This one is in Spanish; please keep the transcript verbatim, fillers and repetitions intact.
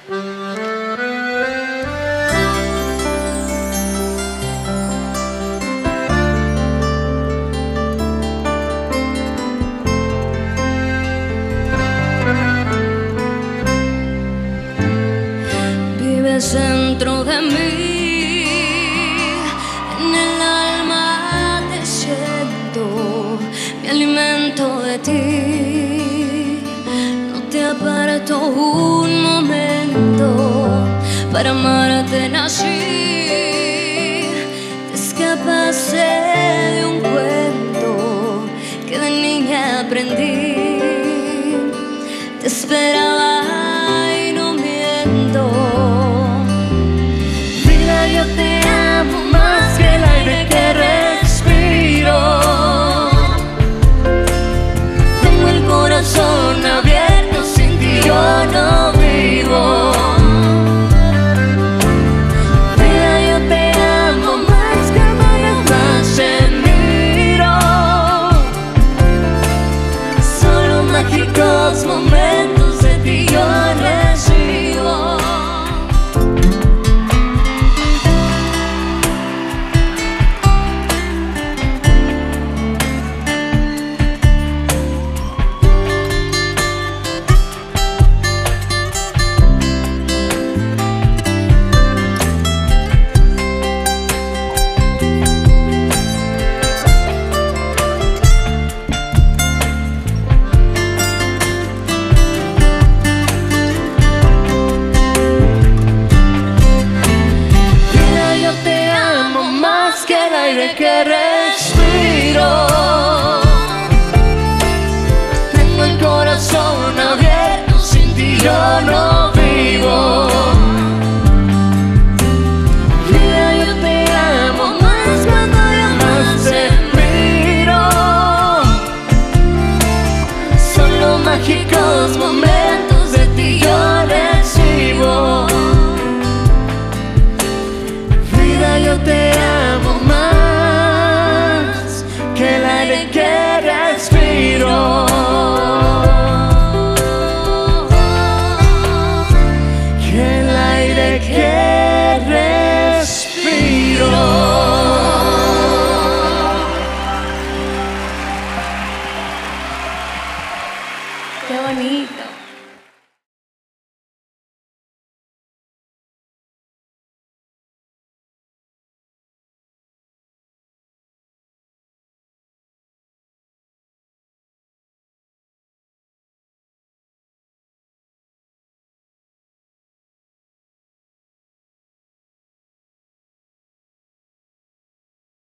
Dentro de mí, en el alma te siento, me alimento de ti. No te aparto un momento, para amarte nací. Te escapaste de un cuento que de niña aprendí. Te esperaba y no miento. Yo te amo más que el aire que respiro. Tengo el corazón abierto, sin ti yo no vivo. Vida, yo te amo más que más te miro. Solo mágicos momentos de ti yo recibo. Que respiro, tengo el corazón abierto, sin ti yo no vivo. Vida, yo te amo más cuando yo más te miro. Son los mágicos momentos